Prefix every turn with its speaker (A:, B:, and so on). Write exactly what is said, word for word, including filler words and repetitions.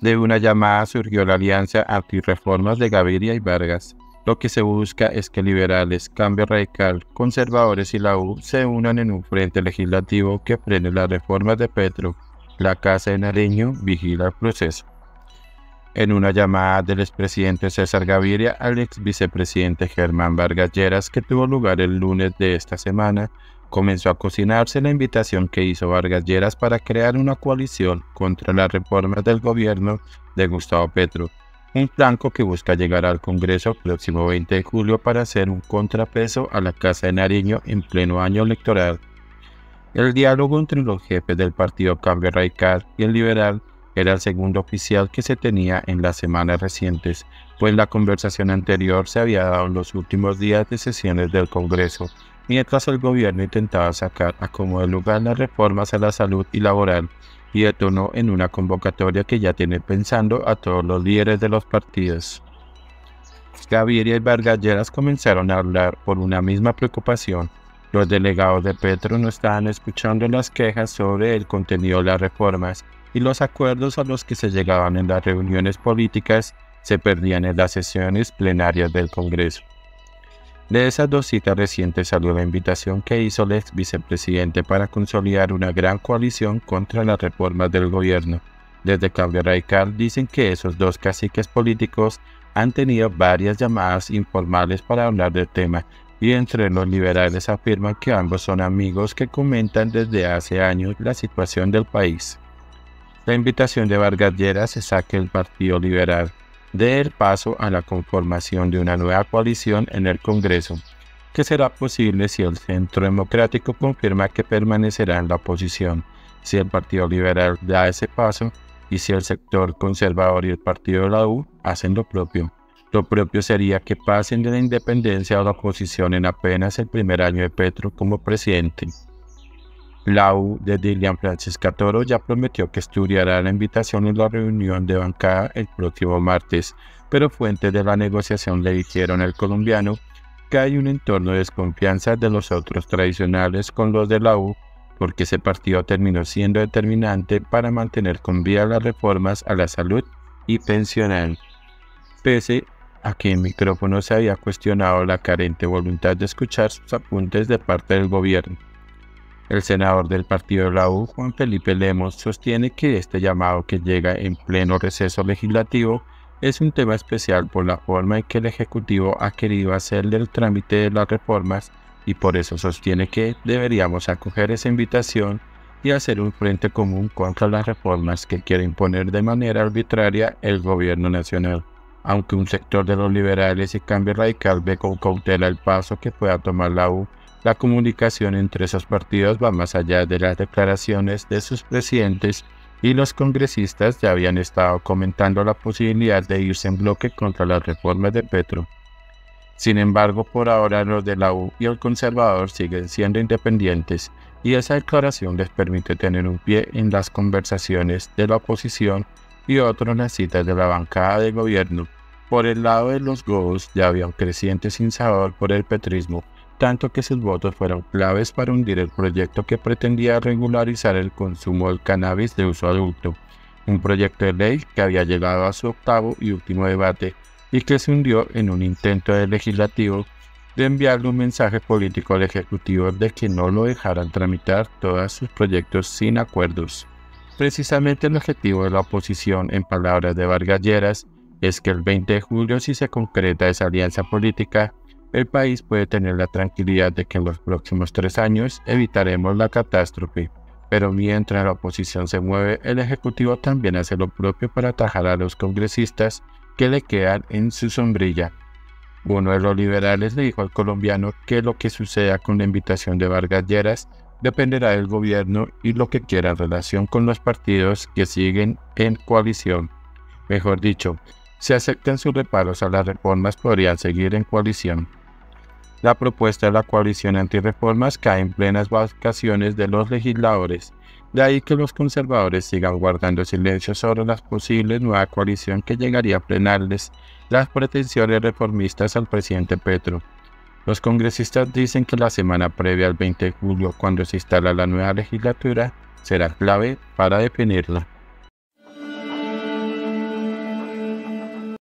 A: De una llamada surgió la alianza antirreformas de Gaviria y Vargas. Lo que se busca es que liberales, Cambio Radical, conservadores y la U se unan en un frente legislativo que frene las reformas de Petro. La Casa de Nariño vigila el proceso. En una llamada del expresidente César Gaviria al ex vicepresidente Germán Vargas Lleras, que tuvo lugar el lunes de esta semana, comenzó a cocinarse la invitación que hizo Vargas Lleras para crear una coalición contra las reformas del gobierno de Gustavo Petro, un flanco que busca llegar al Congreso el próximo veinte de julio para hacer un contrapeso a la Casa de Nariño en pleno año electoral. El diálogo entre los jefes del partido Cambio Radical y el Liberal era el segundo oficial que se tenía en las semanas recientes, pues la conversación anterior se había dado en los últimos días de sesiones del Congreso, mientras el gobierno intentaba sacar a como de lugar las reformas a la salud y laboral, y detonó en una convocatoria que ya tiene pensando a todos los líderes de los partidos. Gaviria y Vargas Lleras comenzaron a hablar por una misma preocupación. Los delegados de Petro no estaban escuchando las quejas sobre el contenido de las reformas, y los acuerdos a los que se llegaban en las reuniones políticas se perdían en las sesiones plenarias del Congreso. De esas dos citas recientes salió la invitación que hizo el ex vicepresidente para consolidar una gran coalición contra las reformas del gobierno. Desde Cambio Radical dicen que esos dos caciques políticos han tenido varias llamadas informales para hablar del tema, y entre los liberales afirman que ambos son amigos que comentan desde hace años la situación del país. La invitación de Vargas Lleras es a que el Partido Liberal dé el paso a la conformación de una nueva coalición en el Congreso, que será posible si el Centro Democrático confirma que permanecerá en la oposición, si el Partido Liberal da ese paso y si el sector conservador y el Partido de la U hacen lo propio. Lo propio sería que pasen de la independencia a la oposición en apenas el primer año de Petro como presidente. La U de Dilian Francisca Toro ya prometió que estudiará la invitación en la reunión de bancada el próximo martes, pero fuentes de la negociación le dijeron al colombiano que hay un entorno de desconfianza de los otros tradicionales con los de la U, porque ese partido terminó siendo determinante para mantener con vida las reformas a la salud y pensional. Pese a que en micrófono se había cuestionado la carente voluntad de escuchar sus apuntes de parte del gobierno. El senador del partido de la U, Juan Felipe Lemos, sostiene que este llamado que llega en pleno receso legislativo es un tema especial por la forma en que el Ejecutivo ha querido hacerle el trámite de las reformas y por eso sostiene que deberíamos acoger esa invitación y hacer un frente común contra las reformas que quiere imponer de manera arbitraria el gobierno nacional. Aunque un sector de los liberales y Cambio Radical ve con cautela el paso que pueda tomar la U, la comunicación entre esos partidos va más allá de las declaraciones de sus presidentes y los congresistas ya habían estado comentando la posibilidad de irse en bloque contra las reformas de Petro. Sin embargo, por ahora los de la U y el conservador siguen siendo independientes y esa declaración les permite tener un pie en las conversaciones de la oposición y otro en las citas de la bancada de gobierno. Por el lado de los godos ya había un creciente sinsabor por el petrismo, tanto que sus votos fueron claves para hundir el proyecto que pretendía regularizar el consumo del cannabis de uso adulto, un proyecto de ley que había llegado a su octavo y último debate y que se hundió en un intento del legislativo de enviarle un mensaje político al Ejecutivo de que no lo dejaran tramitar todos sus proyectos sin acuerdos. Precisamente el objetivo de la oposición, en palabras de Vargas Lleras, es que el veinte de julio, si se concreta esa alianza política, el país puede tener la tranquilidad de que en los próximos tres años evitaremos la catástrofe. Pero mientras la oposición se mueve, el Ejecutivo también hace lo propio para atajar a los congresistas que le quedan en su sombrilla. Uno de los liberales le dijo al colombiano que lo que suceda con la invitación de Vargas Lleras dependerá del gobierno y lo que quiera en relación con los partidos que siguen en coalición. Mejor dicho, si aceptan sus reparos a las reformas podrían seguir en coalición. La propuesta de la coalición antirreformas cae en plenas vacaciones de los legisladores, de ahí que los conservadores sigan guardando silencio sobre la posible nueva coalición que llegaría a frenarles las pretensiones reformistas al presidente Petro. Los congresistas dicen que la semana previa al veinte de julio, cuando se instala la nueva legislatura, será clave para definirla.